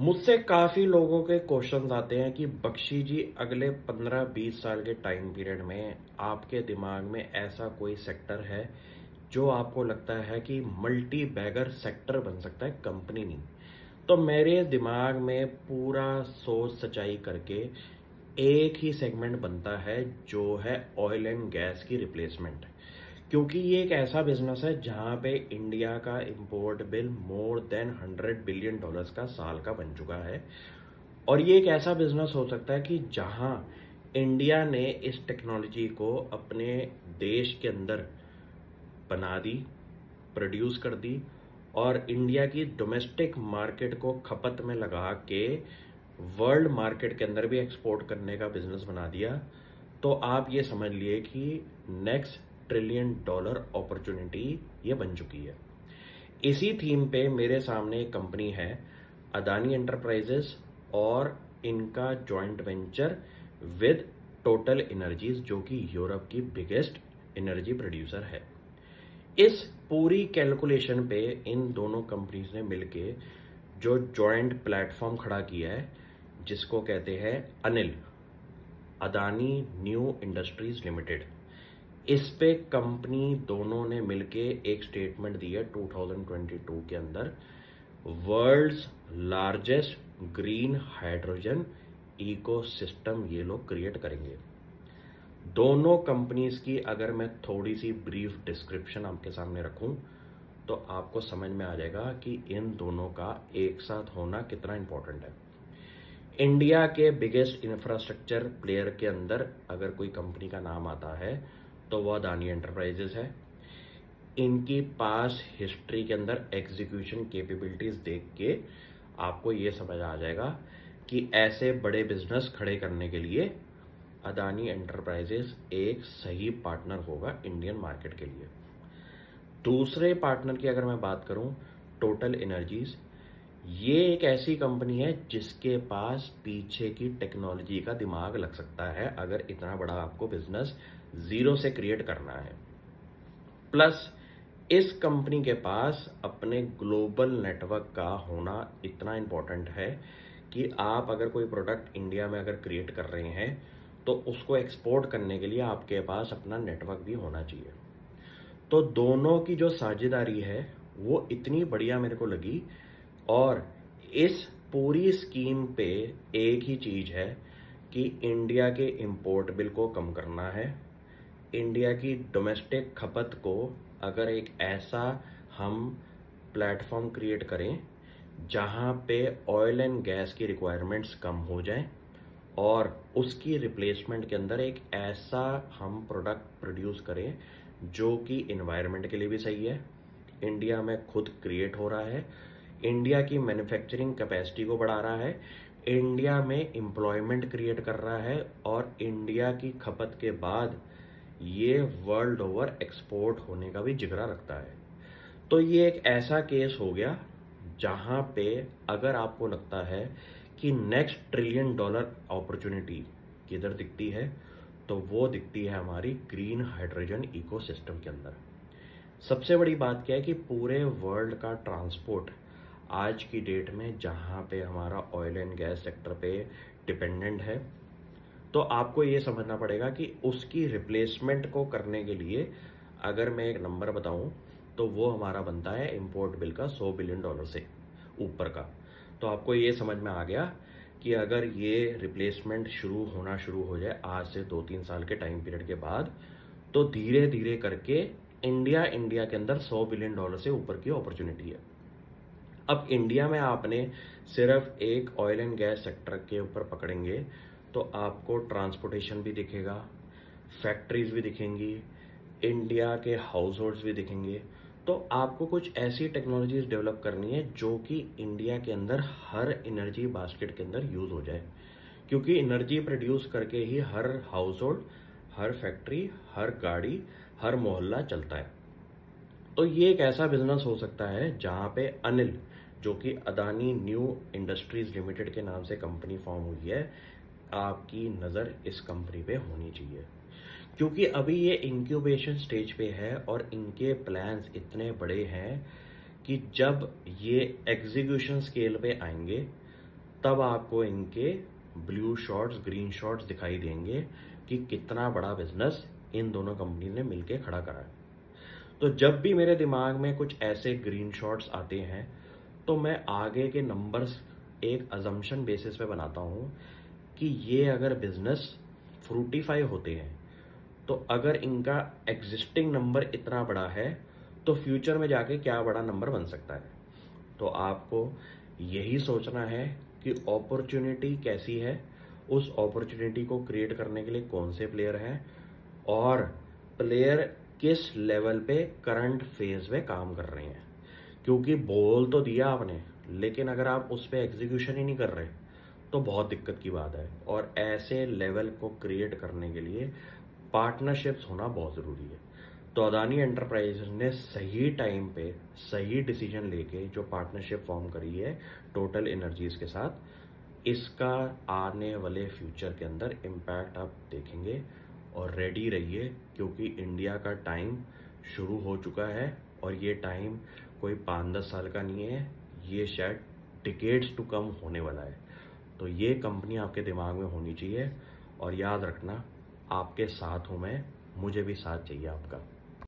मुझसे काफ़ी लोगों के क्वेश्चंस आते हैं कि बख्शी जी अगले 15-20 साल के टाइम पीरियड में आपके दिमाग में ऐसा कोई सेक्टर है जो आपको लगता है कि मल्टी बैगर सेक्टर बन सकता है, कंपनी नहीं। तो मेरे दिमाग में पूरा सोच सच्चाई करके एक ही सेगमेंट बनता है जो है ऑयल एंड गैस की रिप्लेसमेंट। क्योंकि ये एक ऐसा बिजनेस है जहां पे इंडिया का import bill more than $100 billion का साल का बन चुका है। और ये एक ऐसा बिजनेस हो सकता है कि जहां इंडिया ने इस टेक्नोलॉजी को अपने देश के अंदर बना दी, प्रोड्यूस कर दी और इंडिया की डोमेस्टिक मार्केट को खपत में लगा के वर्ल्ड मार्केट के अंदर भी एक्सपोर्ट करने का बिजनेस बना दिया। तो आप ये समझ लिए कि नेक्स्ट $1 ट्रिलियन अपॉर्चुनिटी ये बन चुकी है। इसी थीम पे मेरे सामने एक कंपनी है अदानी एंटरप्राइजेस और इनका joint venture with Total Energies जो कि यूरोप की बिगेस्ट एनर्जी प्रोड्यूसर है। इस पूरी कैलकुलेशन पे इन दोनों कंपनीज ने मिलके जो जॉइंट प्लेटफॉर्म खड़ा किया है जिसको कहते हैं Anil, Adani new industries limited. इस पे कंपनी दोनों ने मिलके एक स्टेटमेंट दी है 2022 के अंदर, world's largest green hydrogen ecosystem ये लोग क्रिएट करेंगे। दोनों कंपनीज की अगर मैं थोड़ी सी ब्रीफ डिस्क्रिप्शन आपके सामने रखूं तो आपको समझ में आ जाएगा कि इन दोनों का एक साथ होना कितना इंपॉर्टेंट है। इंडिया के बिगेस्ट इंफ्रास्ट्रक्चर प्लेयर के अंदर अगर कोई कंपनी का नाम आता है तो वह अदानी एंटरप्राइजेस है। इनकी पास हिस्ट्री के अंदर एग्जीक्यूशन कैपेबिलिटीज देख के आपको ये समझ आ जाएगा कि ऐसे बड़े बिजनेस खड़े करने के लिए अदानी एंटरप्राइजेस एक सही पार्टनर होगा इंडियन मार्केट के लिए। दूसरे पार्टनर की अगर मैं बात करूं, टोटल एनर्जीज, ये एक ऐसी कंपनी है जिसके पास पीछे की टेक्नोलॉजी का दिमाग लग सकता है अगर इतना बड़ा आपको बिजनेस जीरो से क्रिएट करना है। प्लस इस कंपनी के पास अपने ग्लोबल नेटवर्क का होना इतना इंपॉर्टेंट है कि आप अगर कोई प्रोडक्ट इंडिया में अगर क्रिएट कर रहे हैं तो उसको एक्सपोर्ट करने के लिए आपके पास अपना नेटवर्क भी होना चाहिए। तो दोनों की जो साझेदारी है वो इतनी बढ़िया मेरे को लगी। और इस पूरी स्कीम पे एक ही चीज है कि इंडिया के इंपोर्ट बिल को कम करना है। इंडिया की डोमेस्टिक खपत को अगर एक ऐसा हम प्लेटफॉर्म क्रिएट करें जहां पे ऑयल एंड गैस की रिक्वायरमेंट्स कम हो जाएं और उसकी रिप्लेसमेंट के अंदर एक ऐसा हम प्रोडक्ट प्रोड्यूस करें जो कि इन्वायरमेंट के लिए भी सही है, इंडिया में खुद क्रिएट हो रहा है, इंडिया की मैन्युफैक्चरिंग कैपेसिटी को बढ़ा रहा है, इंडिया में एम्प्लॉयमेंट क्रिएट कर रहा है और इंडिया की खपत के बाद ये वर्ल्ड ओवर एक्सपोर्ट होने का भी जिगरा रखता है। तो ये एक ऐसा केस हो गया जहां पे अगर आपको लगता है कि नेक्स्ट $1 ट्रिलियन अपॉर्चुनिटी किधर दिखती है तो वो दिखती है हमारी ग्रीन हाइड्रोजन इकोसिस्टम के अंदर। सबसे बड़ी बात क्या है कि पूरे वर्ल्ड का ट्रांसपोर्ट आज की डेट में जहां पे हमारा ऑयल एंड गैस सेक्टर पे डिपेंडेंट है, तो आपको ये समझना पड़ेगा कि उसकी रिप्लेसमेंट को करने के लिए अगर मैं एक नंबर बताऊं तो वो हमारा बनता है इंपोर्ट बिल का $100 बिलियन से ऊपर का। तो आपको ये समझ में आ गया कि अगर ये रिप्लेसमेंट शुरू हो जाए आज से 2-3 साल के टाइम पीरियड के बाद तो धीरे धीरे करके इंडिया के अंदर $100 बिलियन से ऊपर की अपॉर्चुनिटी है। अब इंडिया में आपने सिर्फ एक ऑयल एंड गैस सेक्टर के ऊपर पकड़ेंगे तो आपको ट्रांसपोर्टेशन भी दिखेगा, फैक्ट्रीज भी दिखेंगी, इंडिया के हाउस होल्ड्स भी दिखेंगे। तो आपको कुछ ऐसी टेक्नोलॉजीज डेवलप करनी है जो कि इंडिया के अंदर हर एनर्जी बास्केट के अंदर यूज हो जाए, क्योंकि एनर्जी प्रोड्यूस करके ही हर हाउस होल्ड, हर फैक्ट्री, हर गाड़ी, हर मोहल्ला चलता है। तो ये एक ऐसा बिजनेस हो सकता है जहां पे अनिल, जो कि अदानी न्यू इंडस्ट्रीज लिमिटेड के नाम से कंपनी फॉर्म हुई है, आपकी नज़र इस कंपनी पे होनी चाहिए। क्योंकि अभी ये इंक्यूबेशन स्टेज पे है और इनके प्लान्स इतने बड़े हैं कि जब ये एग्जीक्यूशन स्केल पे आएंगे तब आपको इनके ब्लू शॉट्स, ग्रीन शॉट्स दिखाई देंगे कि कितना बड़ा बिजनेस इन दोनों कंपनी ने मिलके खड़ा करा है। तो जब भी मेरे दिमाग में कुछ ऐसे ग्रीन शॉट्स आते हैं तो मैं आगे के नंबर्स एक अजम्पशन बेसिस पे बनाता हूँ कि ये अगर बिजनेस फ्रूटिफाई होते हैं तो अगर इनका एग्जिस्टिंग नंबर इतना बड़ा है तो फ्यूचर में जाके क्या बड़ा नंबर बन सकता है। तो आपको यही सोचना है कि अपॉर्चुनिटी कैसी है, उस अपॉर्चुनिटी को क्रिएट करने के लिए कौन से प्लेयर हैं और प्लेयर किस लेवल पे करंट फेज में काम कर रहे हैं। क्योंकि बोल तो दिया आपने, लेकिन अगर आप उस पर एग्जीक्यूशन ही नहीं कर रहे तो बहुत दिक्कत की बात है। और ऐसे लेवल को क्रिएट करने के लिए पार्टनरशिप्स होना बहुत ज़रूरी है। तो अदानी एंटरप्राइजेस ने सही टाइम पे सही डिसीजन लेके जो पार्टनरशिप फॉर्म करी है टोटल एनर्जीज के साथ, इसका आने वाले फ्यूचर के अंदर इम्पैक्ट आप देखेंगे। और रेडी रहिए क्योंकि इंडिया का टाइम शुरू हो चुका है और ये टाइम कोई 5-10 साल का नहीं है, ये शायद डिकेड्स टू कम होने वाला है। तो ये कंपनी आपके दिमाग में होनी चाहिए और याद रखना, आपके साथ हूँ मैं, मुझे भी साथ चाहिए आपका।